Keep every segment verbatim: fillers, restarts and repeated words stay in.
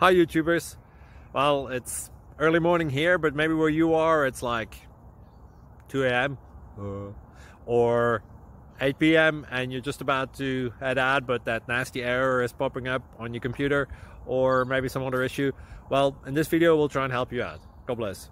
Hi YouTubers. Well, it's early morning here, but maybe where you are it's like two A M uh, or eight P M and you're just about to head out, but that nasty error is popping up on your computer, or maybe some other issue. Well, in this video we'll try and help you out. God bless.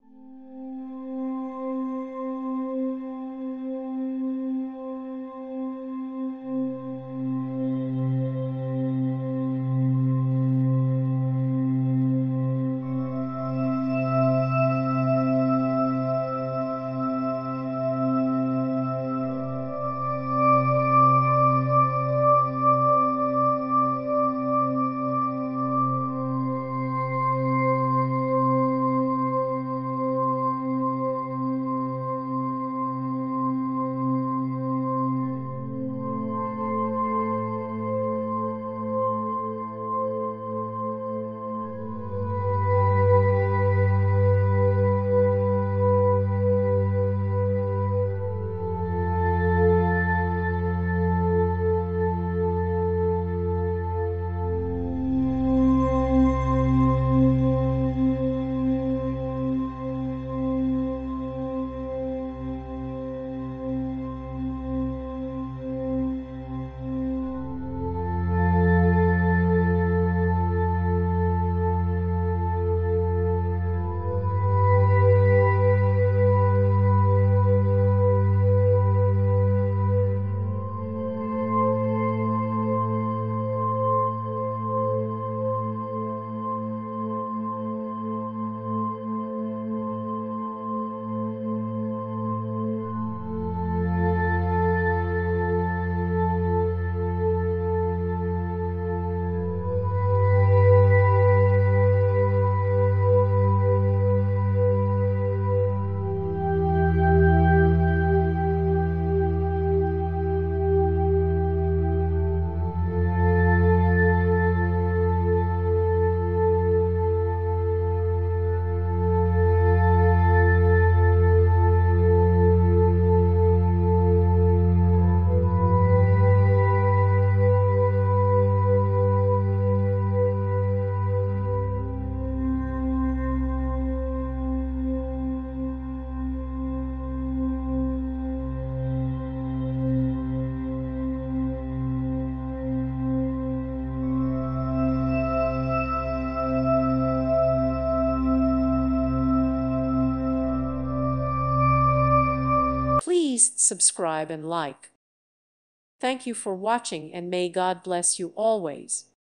Please subscribe and like. Thank you for watching, and may God bless you always.